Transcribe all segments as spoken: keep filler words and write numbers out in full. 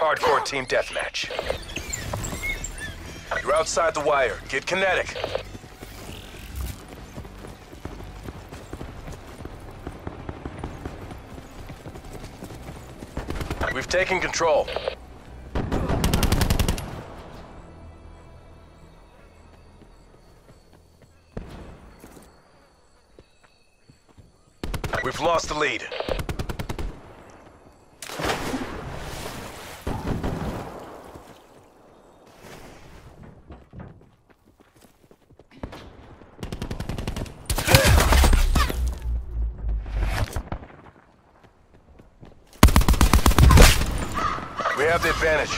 Hardcore team deathmatch. You're outside the wire. Get kinetic. We've taken control. We've lost the lead. We have the advantage.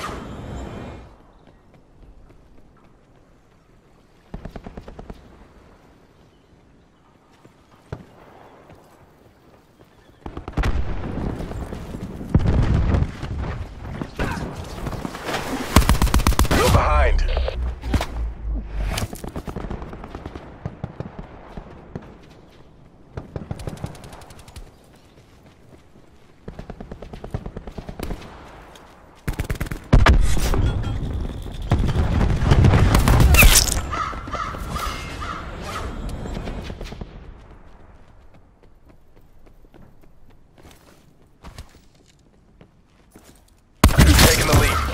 Go behind. Taking the lead.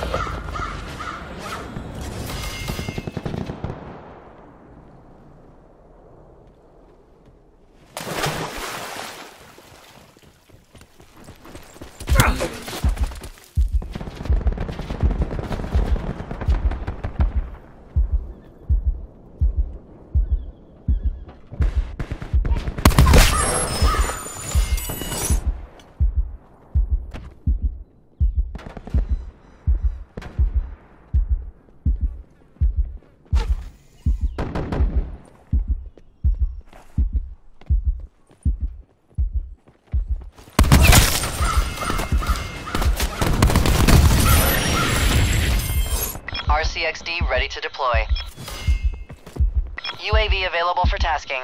R C X D ready to deploy. U A V available for tasking.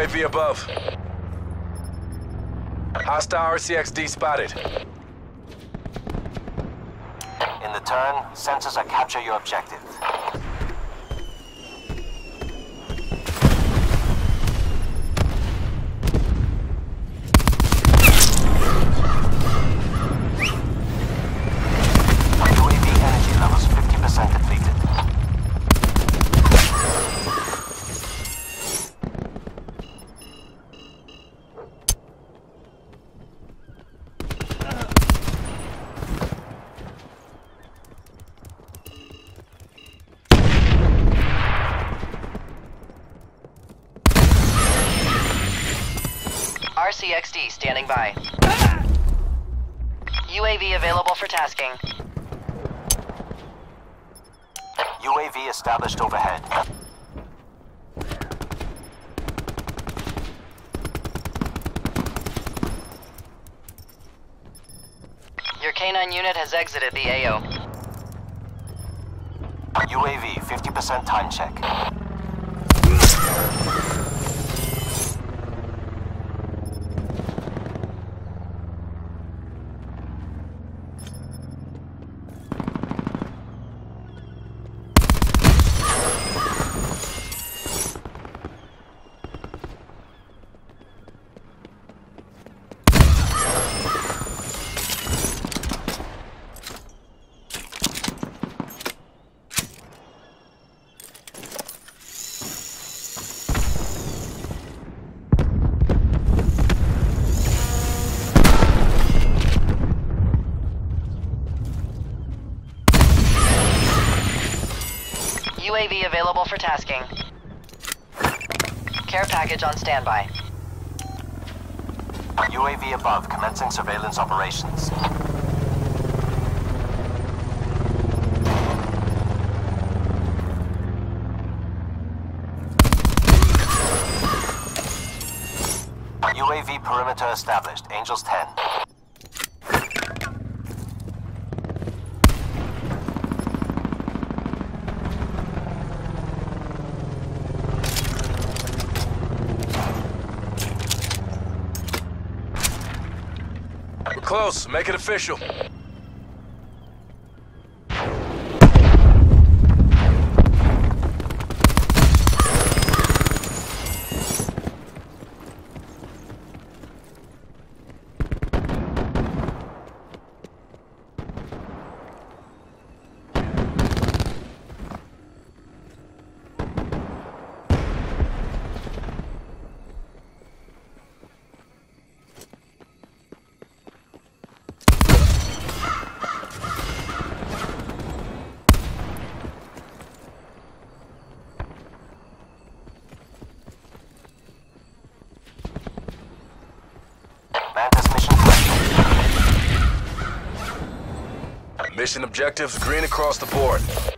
A V above. Hostile R C X D spotted. In the turn, sensors are capture your objective. U A V energy levels fifty percent depleted. R C X D standing by. U A V available for tasking. U A V established overhead. Your K nine unit has exited the A O. U A V fifty percent time check. U A V available for tasking. Care package on standby. U A V above, commencing surveillance operations. U A V perimeter established, Angels ten. We're close. Make it official. Mantis mission complete. Mission objectives green across the board.